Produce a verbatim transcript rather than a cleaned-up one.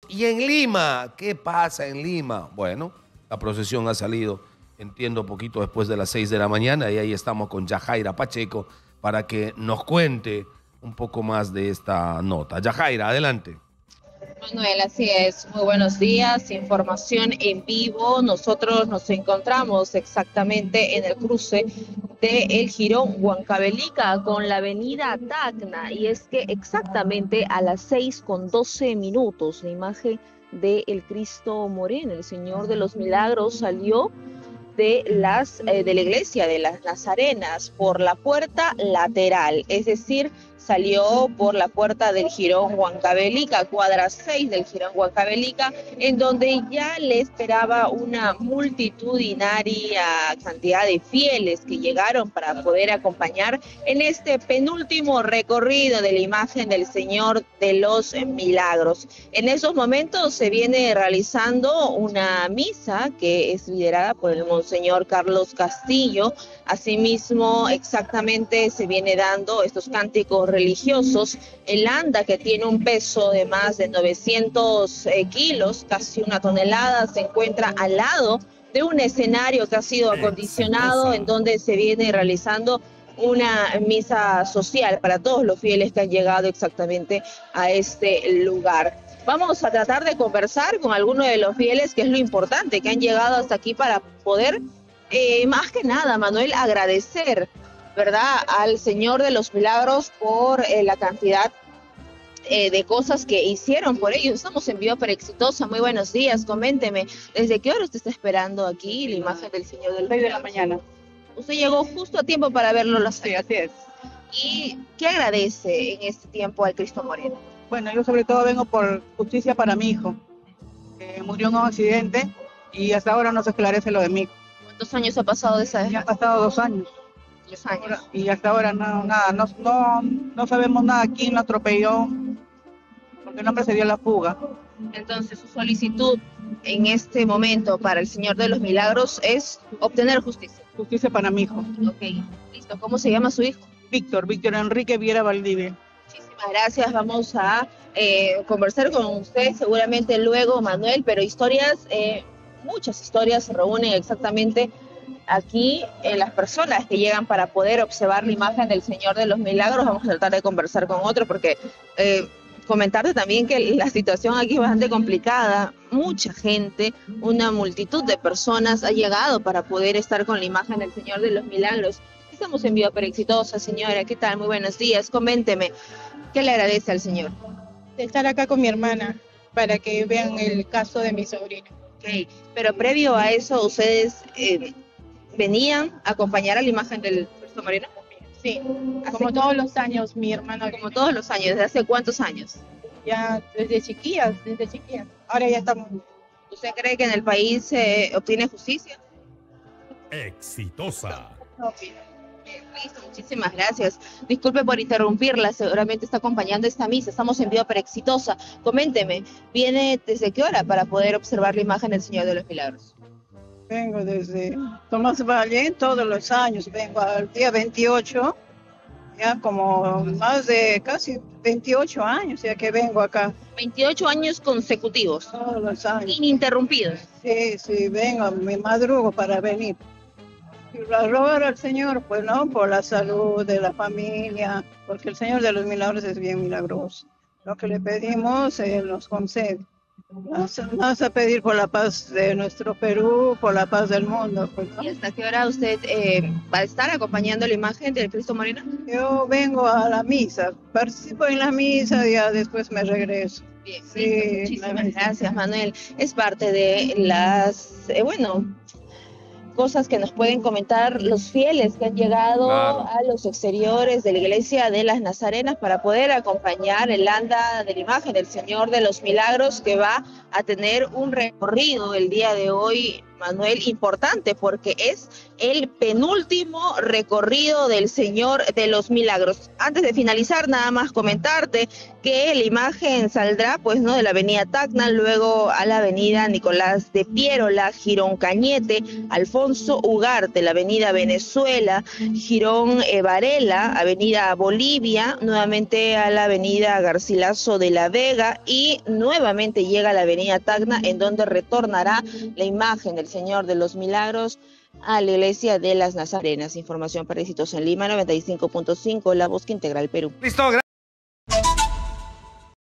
Y en Lima, ¿qué pasa en Lima? Bueno, la procesión ha salido, entiendo, poquito después de las seis de la mañana y ahí estamos con Yajaira Pacheco para que nos cuente un poco más de esta nota. Yajaira, adelante. Manuel, así es. Muy buenos días. Información en vivo. Nosotros nos encontramos exactamente en el cruce de El Jirón Huancavelica con la avenida Tacna. Y es que exactamente a las seis con doce minutos, la imagen de el Cristo Moreno, el Señor de los Milagros, salió de las eh, de la iglesia de las Nazarenas por la puerta lateral, es decir, salió por la puerta del Jirón Huancavelica, cuadra seis del Jirón Huancavelica, en donde ya le esperaba una multitudinaria cantidad de fieles que llegaron para poder acompañar en este penúltimo recorrido de la imagen del Señor de los Milagros. En esos momentos se viene realizando una misa que es liderada por el Monseñor Carlos Castillo. Asimismo, exactamente se viene dando estos cánticos religiosos. El anda, que tiene un peso de más de novecientos eh, kilos, casi una tonelada, se encuentra al lado de un escenario que ha sido acondicionado en donde se viene realizando una misa social para todos los fieles que han llegado exactamente a este lugar. Vamos a tratar de conversar con algunos de los fieles, que es lo importante, que han llegado hasta aquí para poder, eh, más que nada, Manuel, agradecer, ¿verdad?, al Señor de los Milagros por eh, la cantidad eh, de cosas que hicieron por ellos. Estamos en vivo para Exitosa. Muy buenos días, coménteme, ¿desde qué hora usted está esperando aquí la imagen del Señor del seis de la mañana. Usted llegó justo a tiempo para verlo. Las... Sí, así es. ¿Y qué agradece en este tiempo al Cristo Moreno? Bueno, yo sobre todo vengo por justicia para mi hijo, que murió en un accidente y hasta ahora no se esclarece lo de mi hijo. ¿Cuántos años ha pasado de esa vez? Ya han pasado dos años. Dos años. Y hasta ahora no, nada, no, no, no sabemos nada quién lo atropelló, porque el hombre se dio la fuga. Entonces, su solicitud en este momento para el Señor de los Milagros es obtener justicia. Justicia para mi hijo. Ok, listo. ¿Cómo se llama su hijo? Víctor, Víctor Enrique Viera Valdivia. Muchísimas gracias. Vamos a eh, conversar con usted seguramente luego, Manuel, pero historias, eh, muchas historias se reúnen exactamente aquí en las personas que llegan para poder observar la imagen del Señor de los Milagros. Vamos a tratar de conversar con otro porque... Eh, comentarte también que la situación aquí es bastante complicada. Mucha gente, una multitud de personas ha llegado para poder estar con la imagen del Señor de los Milagros. Estamos en vivo para Exitosa, señora. ¿Qué tal? Muy buenos días. Coménteme, ¿qué le agradece al Señor? De estar acá con mi hermana para que vean el caso de mi sobrino. Ok, pero previo a eso, ¿ustedes eh, venían a acompañar a la imagen del Cristo Moreno? Sí, como todos los años mi hermana. Como todos los años, ¿desde hace cuántos años? Ya desde chiquillas, desde chiquillas. Ahora ya estamos. ¿Usted cree que en el país se eh, obtiene justicia? Exitosa. No, sí. Listo, muchísimas gracias. Disculpe por interrumpirla, seguramente está acompañando esta misa. Estamos en vivo para Exitosa. Coménteme, ¿viene desde qué hora para poder observar la imagen del Señor de los Milagros? Vengo desde Tomás Valle, todos los años, vengo al día veintiocho, ya como más de casi veintiocho años ya que vengo acá. veintiocho años consecutivos. Todos los años. Ininterrumpidos. Sí, sí, vengo, me madrugo para venir. Y rogar al Señor, pues no, por la salud de la familia, porque el Señor de los Milagros es bien milagroso. Lo que le pedimos, Él nos concede. Vamos, vamos a pedir por la paz de nuestro Perú, por la paz del mundo. Pues, ¿no? ¿Y hasta qué hora usted eh, va a estar acompañando la imagen del Cristo Moreno? Yo vengo a la misa, participo en la misa y ya después me regreso. Bien, sí, muchísimas gracias, Manuel. Es parte de las, eh, bueno, cosas que nos pueden comentar los fieles que han llegado claro. a los exteriores de la iglesia de las Nazarenas para poder acompañar el anda de la imagen del Señor de los Milagros, que va a tener un recorrido el día de hoy Manuel, importante porque es el penúltimo recorrido del Señor de los Milagros. Antes de finalizar, nada más comentarte que la imagen saldrá pues no de la avenida Tacna, luego a la avenida Nicolás de Piérola, Girón Cañete, Alfonso Ugarte, la avenida Venezuela, Girón eh, Varela, avenida Bolivia, nuevamente a la avenida Garcilaso de la Vega y nuevamente llega a la avenida Tacna, en donde retornará la imagen del Señor de los Milagros a la iglesia de las Nazarenas. Información para Éxitos en Lima, noventa y cinco punto cinco, La Voz que Integral Perú. Listo, gracias.